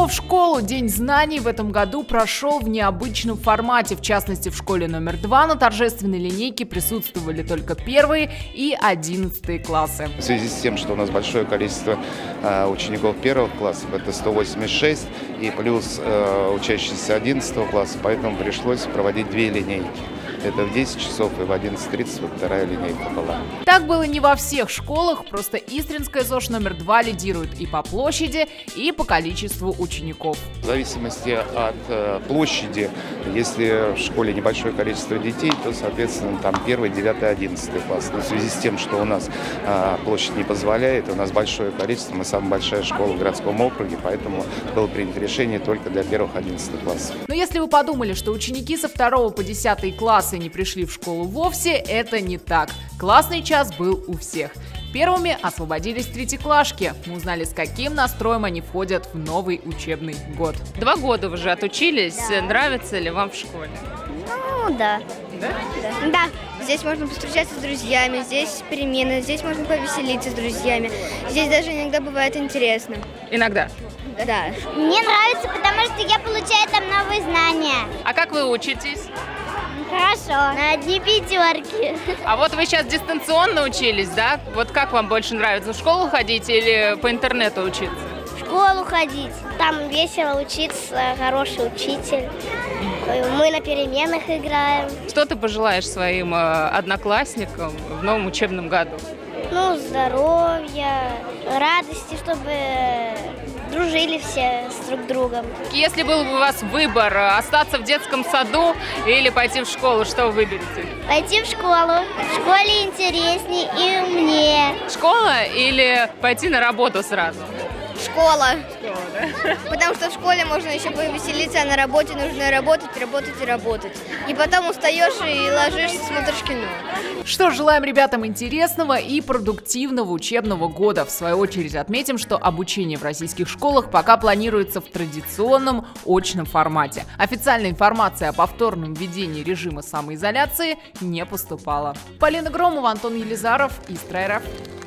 в школу. День знаний в этом году прошел в необычном формате. В частности, в школе номер 2 на торжественной линейке присутствовали только 1 и 11 классы. В связи с тем, что у нас большое количество учеников 1 классов, это 186, и плюс учащиеся 11 класса, поэтому пришлось проводить 2 линейки. Это в 10 часов и в 11:30 вот вторая линейка была. Так было не во всех школах, просто Истринская ЗОЖ номер 2 лидирует и по площади, и по количеству учеников. В зависимости от площади, если в школе небольшое количество детей, то, соответственно, там 1, 9, 11 класс. Но в связи с тем, что у нас площадь не позволяет, у нас большое количество, мы самая большая школа в городском округе, поэтому было принято решение только для 1-11 классов. Но если вы подумали, что ученики со 2 по 10 классы не пришли в школу вовсе, это не так. Классный час был у всех. Первыми освободились третьеклашки. Мы узнали, с каким настроем они входят в новый учебный год. 2 года вы уже отучились. Да. Нравится ли вам в школе? Ну, да. Да? Да. Здесь можно встречаться с друзьями, здесь перемены, здесь можно повеселиться с друзьями. Здесь даже иногда бывает интересно. Иногда? Да. Мне нравится, потому что я получаю там новые знания. А как вы учитесь? Хорошо. На 1 пятерки. А вот вы сейчас дистанционно учились, да? Вот как вам больше нравится, в школу ходить или по интернету учиться? В школу ходить. Там весело учиться, хороший учитель. Мы на переменах играем. Что ты пожелаешь своим одноклассникам в новом учебном году? Ну, здоровья, радости, чтобы дружили все с друг другом. Если был бы у вас выбор, остаться в детском саду или пойти в школу, что вы выберете? Пойти в школу. В школе интереснее и умнее. Школа или пойти на работу сразу? Школа. Школа, да? Потому что в школе можно еще повеселиться, а на работе нужно работать, работать и работать. И потом устаешь и ложишься, смотришь кино. Что ж, желаем ребятам интересного и продуктивного учебного года. В свою очередь отметим, что обучение в российских школах пока планируется в традиционном очном формате. Официальная информация о повторном введении режима самоизоляции не поступала. Полина Громова, Антон Елизаров, Истра РФ.